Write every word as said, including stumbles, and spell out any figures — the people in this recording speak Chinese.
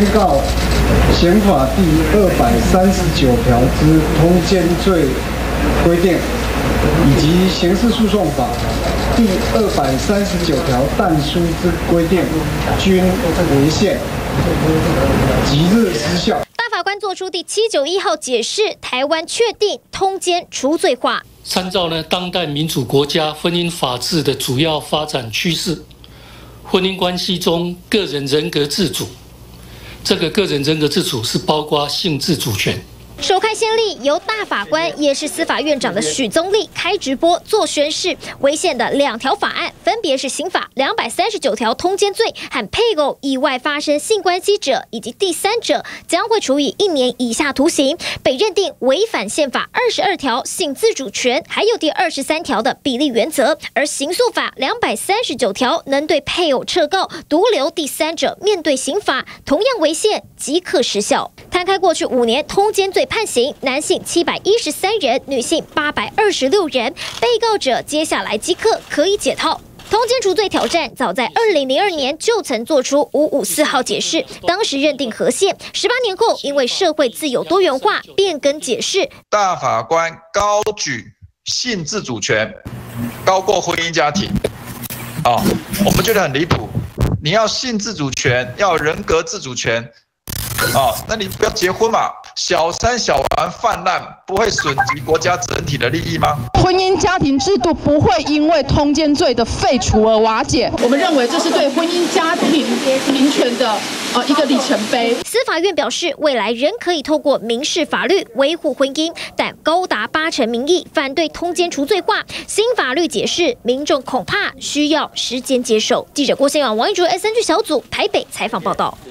宣告宪法第二百三十九条之通奸罪规定，以及刑事诉讼法第二百三十九条但书之规定，均违宪，即日失效。 大法官作出第七九一号解释，台湾确定通奸除罪化。 参照呢当代民主国家婚姻法治的主要发展趋势，婚姻关系中个人人格自主。 这个个人人格自主是包括性自主权。 首开先例，由大法官也是司法院长的许宗力开直播做宣誓，违宪的两条法案分别是刑法两百三十九条通奸罪和配偶意外发生性关系者以及第三者，将会处以一年以下徒刑，被认定违反宪法二十二条性自主权，还有第二十三条的比例原则。而刑诉法两百三十九条能对配偶撤告，独留第三者面对刑罚，同样违宪，即刻失效。摊开过去五年通奸罪判刑，男性七百一十三人，女性八百二十六人，被告者接下来即刻可以解套。通奸除罪挑战早在二零零二年就曾做出五五四号解释，当时认定合宪。十八年后，因为社会自由多元化，变更解释。 大法官高举性自主权，高过婚姻家庭，啊、哦，我们觉得很离谱。你要性自主权，要人格自主权。 哦，那你不要结婚嘛？小三小王泛滥，不会损及国家整体的利益吗？ 婚姻家庭制度不会因为通奸罪的废除而瓦解。我们认为这是对婚姻家庭民权的呃一个里程碑。 司法院表示，未来仍可以透过民事法律维护婚姻，但高达八成民意反对通奸除罪化。新法律解释，民众恐怕需要时间接受。记者郭先网王一竹 S N G 小组台北采访报道。